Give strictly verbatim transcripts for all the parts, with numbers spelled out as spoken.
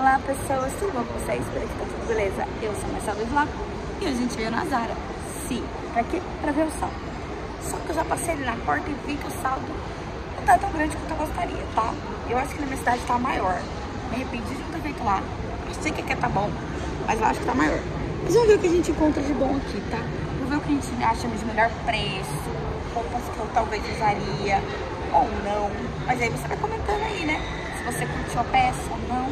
Olá pessoas, tudo bom com vocês? Espero que tá tudo beleza. Eu sou a Marcela Vlog e a gente veio na Zara. Sim, pra quê? Pra ver o saldo. Só que eu já passei ali na porta e vi que o saldo não tá tão grande quanto eu gostaria, tá? Eu acho que na minha cidade tá maior. Me arrependi de não ter feito lá. Eu sei que aqui tá bom, mas eu acho que tá maior. Mas vamos ver o que a gente encontra de bom aqui, tá? Vamos ver o que a gente acha de melhor preço, roupas que eu talvez usaria ou não. Mas aí você vai comentando aí, né? Se você curtiu a peça ou não.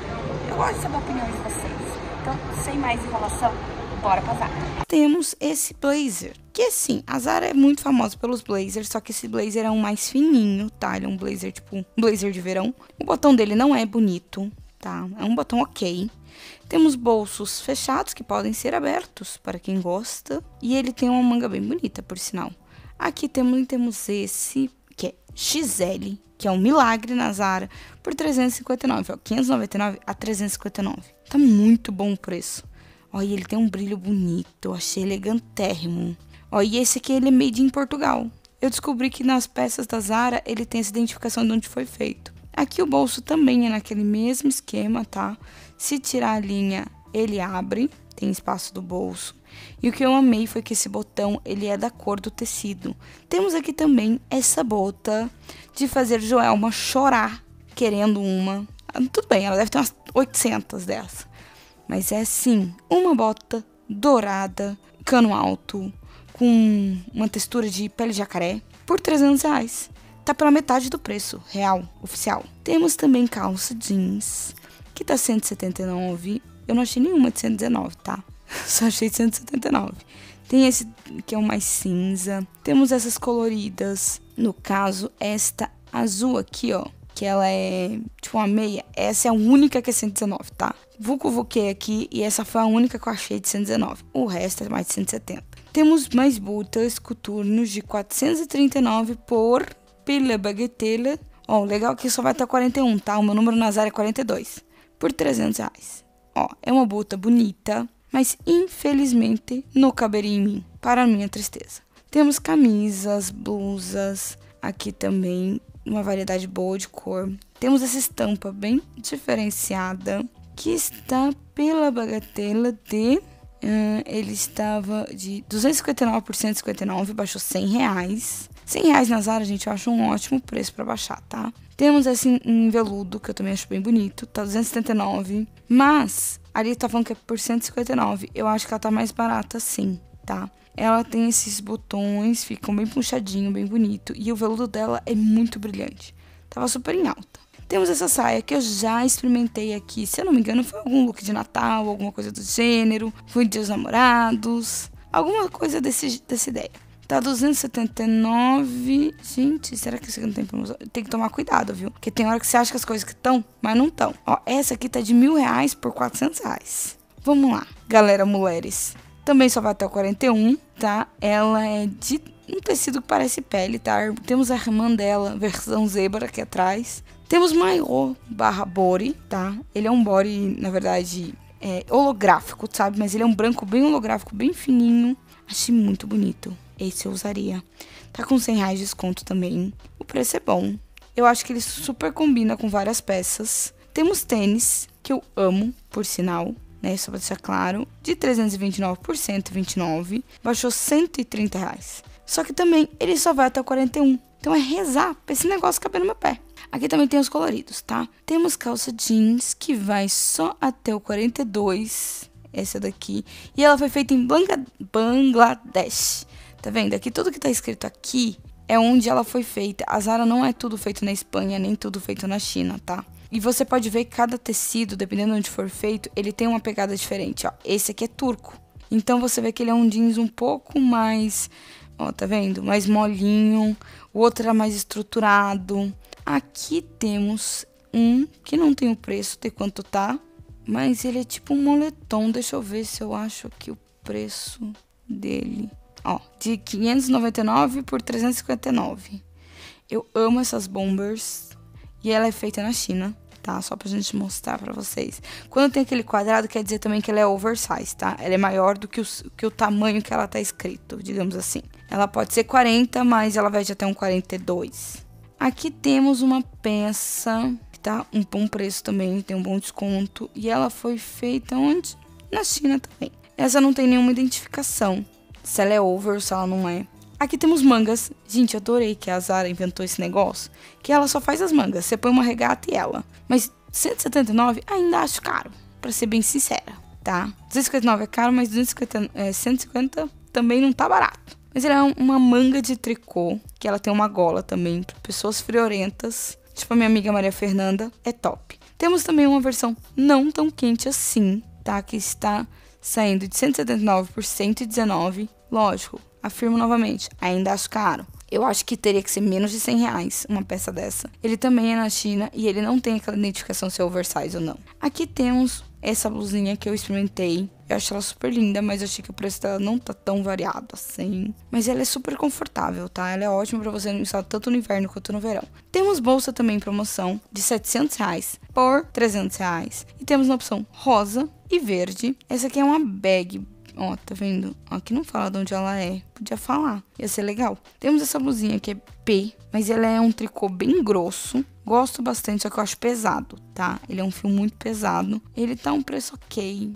Eu gosto de saber a opinião de vocês. Então, sem mais enrolação, bora pra Zara. Temos esse blazer, que assim, a Zara é muito famosa pelos blazers, só que esse blazer é um mais fininho, tá? Ele é um blazer, tipo, um blazer de verão. O botão dele não é bonito, tá? É um botão ok. Temos bolsos fechados que podem ser abertos para quem gosta. E ele tem uma manga bem bonita, por sinal. Aqui temos, temos esse, que é X L, que é um milagre na Zara, por trezentos e cinquenta e nove reais, ó, quinhentos e noventa e nove reais a trezentos e cinquenta e nove reais. Tá muito bom o preço. Ó, e ele tem um brilho bonito, eu achei elegantérrimo. Ó, e esse aqui ele é made in Portugal. Eu descobri que nas peças da Zara ele tem essa identificação de onde foi feito. Aqui o bolso também é naquele mesmo esquema, tá? Se tirar a linha, ele abre, tem espaço do bolso. E o que eu amei foi que esse botão, ele é da cor do tecido. Temos aqui também essa bota de fazer Joelma chorar, querendo uma. Tudo bem, ela deve ter umas oitocentas dessa. Mas é assim, uma bota dourada, cano alto, com uma textura de pele de jacaré, por trezentos reais. Tá pela metade do preço, real, oficial. Temos também calça jeans, que tá cento e setenta e nove reais. Eu não achei nenhuma de cento e dezenove, tá? Só achei de cento e setenta e nove. Tem esse que é o mais cinza. Temos essas coloridas. No caso, esta azul aqui, ó. Que ela é tipo uma meia. Essa é a única que é cento e dezenove, tá? Vucu vuquei aqui e essa foi a única que eu achei de cento e dezenove. O resto é mais de cento e setenta. Temos mais botas coturnos de quatrocentos e trinta e nove por pela bagatela. Ó, legal que só vai até quarenta e um, tá? O meu número na Zara é quarenta e dois. Por trezentos reais. Ó, é uma bota bonita, mas infelizmente não caberia em mim, para minha tristeza. Temos camisas, blusas, aqui também uma variedade boa de cor. Temos essa estampa bem diferenciada, que está pela bagatela de... Uh, ele estava de duzentos e cinquenta e nove por cento e cinquenta e nove, baixou cem reais. cem reais na Zara, gente, eu acho um ótimo preço para baixar, tá? Temos esse em veludo, que eu também acho bem bonito, tá duzentos e setenta e nove, mas ali tá falando que é por cento e cinquenta e nove, eu acho que ela tá mais barata sim, tá? Ela tem esses botões, ficam bem puxadinho, bem bonito, e o veludo dela é muito brilhante, tava super em alta. Temos essa saia que eu já experimentei aqui, se eu não me engano foi algum look de Natal, alguma coisa do gênero, foi Dia dos Namorados, alguma coisa desse, dessa ideia. Tá duzentos e setenta e nove. Gente, será que isso aqui não tem promoção? Tem que tomar cuidado, viu? Porque tem hora que você acha que as coisas que estão, mas não estão. Ó, essa aqui tá de mil reais por quatrocentos reais. Vamos lá, galera, mulheres. Também só vai até o quarenta e um, tá? Ela é de um tecido que parece pele, tá? Temos a irmã dela, versão zebra aqui atrás. Temos maiô barra body, tá? Ele é um body, na verdade, é holográfico, sabe? Mas ele é um branco bem holográfico, bem fininho. Achei muito bonito. Esse eu usaria. Tá com cem reais de desconto também. O preço é bom. Eu acho que ele super combina com várias peças. Temos tênis, que eu amo, por sinal, né? Só pra deixar claro. De trezentos e vinte e nove por cento e vinte e nove. Baixou cento e trinta reais. Só que também ele só vai até o quarenta e um. Então é rezar pra esse negócio caber no meu pé. Aqui também tem os coloridos, tá? Temos calça jeans, que vai só até o quarenta e dois. Essa daqui. E ela foi feita em Bangladesh. Tá vendo? Aqui tudo que tá escrito aqui é onde ela foi feita. A Zara não é tudo feito na Espanha, nem tudo feito na China, tá? E você pode ver que cada tecido, dependendo de onde for feito, ele tem uma pegada diferente, ó. Esse aqui é turco. Então você vê que ele é um jeans um pouco mais... Ó, tá vendo? Mais molinho. O outro era mais estruturado. Aqui temos um que não tem o preço de quanto tá. Mas ele é tipo um moletom. Deixa eu ver se eu acho aqui o preço dele. Ó, de quinhentos e noventa e nove por trezentos e cinquenta e nove. Eu amo essas bombers. E ela é feita na China, tá? Só pra gente mostrar pra vocês. Quando tem aquele quadrado, quer dizer também que ela é oversize, tá? Ela é maior do que o, que o tamanho que ela tá escrito, digamos assim. Ela pode ser quarenta, mas ela vai já ter um quarenta e dois. Aqui temos uma peça tá um bom preço também, tem um bom desconto. E ela foi feita onde? Na China também. Essa não tem nenhuma identificação, se ela é over ou se ela não é. Aqui temos mangas. Gente, eu adorei que a Zara inventou esse negócio, que ela só faz as mangas. Você põe uma regata e ela. Mas cento e setenta e nove reais ainda acho caro, pra ser bem sincera, tá? duzentos e cinquenta e nove reais é caro, mas duzentos e cinquenta, é, cento e cinquenta também não tá barato. Mas ela é uma manga de tricô, que ela tem uma gola também, para pessoas friorentas. Tipo a minha amiga Maria Fernanda, é top. Temos também uma versão não tão quente assim, tá? Que está saindo de cento e setenta e nove por cento e dezenove. Lógico, afirmo novamente, ainda acho caro. Eu acho que teria que ser menos de cem reais uma peça dessa. Ele também é na China e ele não tem aquela identificação se é oversize ou não. Aqui temos essa blusinha que eu experimentei. Eu acho ela super linda, mas eu achei que o preço dela não tá tão variado assim. Mas ela é super confortável, tá? Ela é ótima pra você usar tanto no inverno quanto no verão. Temos bolsa também em promoção de setecentos reais por trezentos reais. E temos uma opção rosa e verde. Essa aqui é uma bag. Ó, tá vendo? Aqui não fala de onde ela é. Podia falar, ia ser legal. Temos essa blusinha que é P, mas ela é um tricô bem grosso. Gosto bastante, só que eu acho pesado, tá? Ele é um fio muito pesado. Ele tá um preço ok,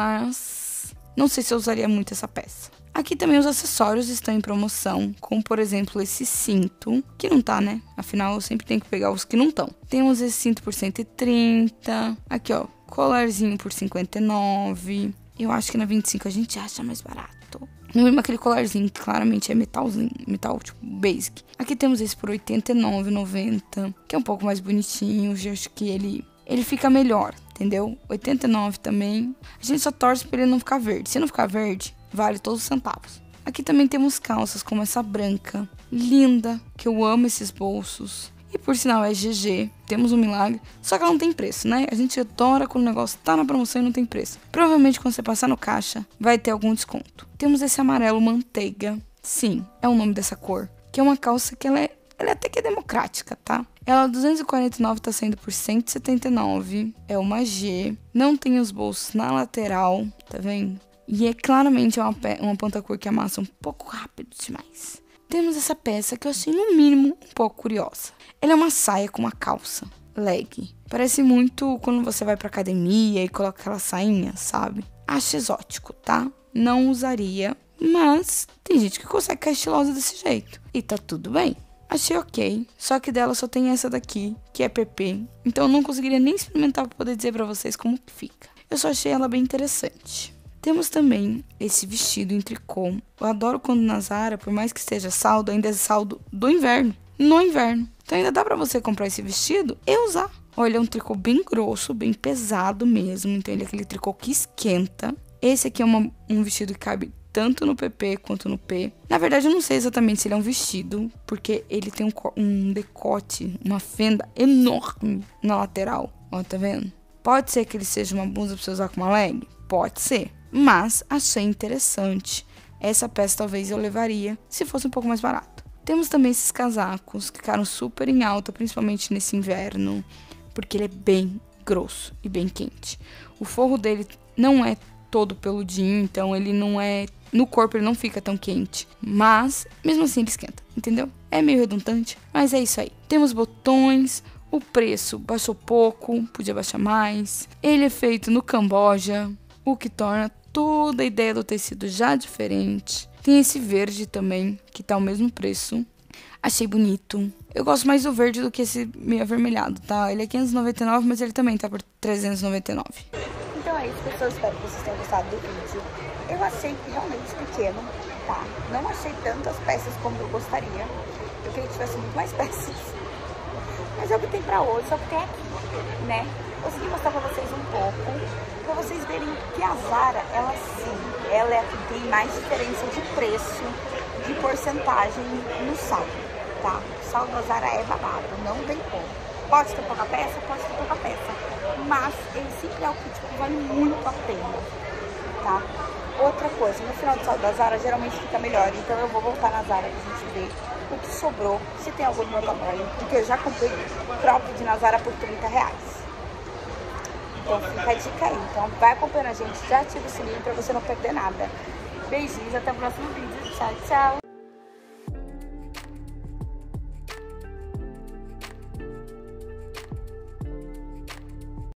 mas não sei se eu usaria muito essa peça. Aqui também os acessórios estão em promoção, como por exemplo esse cinto, que não tá, né? Afinal, eu sempre tenho que pegar os que não estão. Temos esse cinto por cento e trinta. Aqui, ó, colarzinho por cinquenta e nove. Eu acho que na vinte e cinco a gente acha mais barato. No mesmo aquele colarzinho, que claramente é metalzinho, metal tipo basic. Aqui temos esse por oitenta e nove reais e noventa centavos, que é um pouco mais bonitinho. Eu acho que ele, ele fica melhor, entendeu? oitenta e nove reais também. A gente só torce pra ele não ficar verde. Se não ficar verde, vale todos os centavos. Aqui também temos calças como essa branca, linda, que eu amo esses bolsos. E por sinal é G G, temos um milagre, só que ela não tem preço, né? A gente adora quando o negócio tá na promoção e não tem preço. Provavelmente quando você passar no caixa, vai ter algum desconto. Temos esse amarelo manteiga, sim, é o nome dessa cor, que é uma calça que ela é, ela é até que é democrática, tá? Ela duzentos e quarenta e nove tá saindo por cento e setenta e nove, é uma G, não tem os bolsos na lateral, tá vendo? E é claramente uma, uma ponta cor que amassa um pouco rápido demais. Temos essa peça que eu achei, no mínimo, um pouco curiosa. Ela é uma saia com uma calça, leg. Parece muito quando você vai pra academia e coloca aquela sainha, sabe? Acho exótico, tá? Não usaria, mas tem gente que consegue ficar estilosa desse jeito. E tá tudo bem. Achei ok, só que dela só tem essa daqui, que é P P. Então eu não conseguiria nem experimentar pra poder dizer pra vocês como que fica. Eu só achei ela bem interessante. Temos também esse vestido em tricô. Eu adoro quando na Zara, por mais que esteja saldo, ainda é saldo do inverno. No inverno. Então ainda dá pra você comprar esse vestido e usar. Olha, é um tricô bem grosso, bem pesado mesmo. Então ele é aquele tricô que esquenta. Esse aqui é uma, um vestido que cabe tanto no P P quanto no P. Na verdade, eu não sei exatamente se ele é um vestido, porque ele tem um, um decote, uma fenda enorme na lateral. Ó, tá vendo? Pode ser que ele seja uma blusa pra você usar com uma leg? Pode ser. Mas achei interessante. Essa peça talvez eu levaria se fosse um pouco mais barato. Temos também esses casacos que ficaram super em alta, principalmente nesse inverno, porque ele é bem grosso e bem quente. O forro dele não é todo peludinho, então ele não é... No corpo ele não fica tão quente, mas mesmo assim ele esquenta, entendeu? É meio redundante, mas é isso aí. Temos botões, o preço baixou pouco, podia baixar mais. Ele é feito no Camboja, o que torna toda a ideia do tecido já diferente. Tem esse verde também, que tá o mesmo preço. Achei bonito. Eu gosto mais do verde do que esse meio avermelhado, tá? Ele é quinhentos e noventa e nove, mas ele também tá por trezentos e noventa e nove. Então é isso, pessoal. Espero que vocês tenham gostado do vídeo. Eu achei realmente pequeno, tá? Não achei tantas peças como eu gostaria. Eu queria que tivesse muito mais peças. Mas é o que tem pra hoje, é o que tem aqui, né? Consegui mostrar pra vocês um pouco, pra vocês verem que a Zara, ela sim, ela é a que tem mais diferença de preço, de porcentagem no saldo, tá? O saldo da Zara é babado, não tem como. Pode ter pouca peça, pode ter pouca peça, mas ele sempre é o que tipo, vale muito a pena, tá? Outra coisa, no final do saldo da Zara geralmente fica melhor, então eu vou voltar na Zara pra gente ver o que sobrou, se tem algum do meu tamanho, porque eu já comprei cropped na Zara por trinta reais. Então fica a dica aí. Então vai acompanhando a gente, já ativa o sininho pra você não perder nada. Beijinhos, até o próximo vídeo. Tchau, tchau!